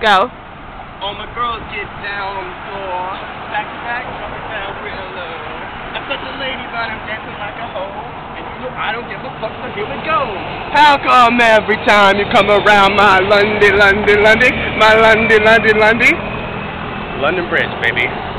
Go. All my girls get down on the floor. Back to back, drop it down real low. I'm such a lady, but I'm dancing like a hoe. And you know I don't give a fuck, so here we go. How come every time you come around my Lundy, my Lundy, London Bridge, baby.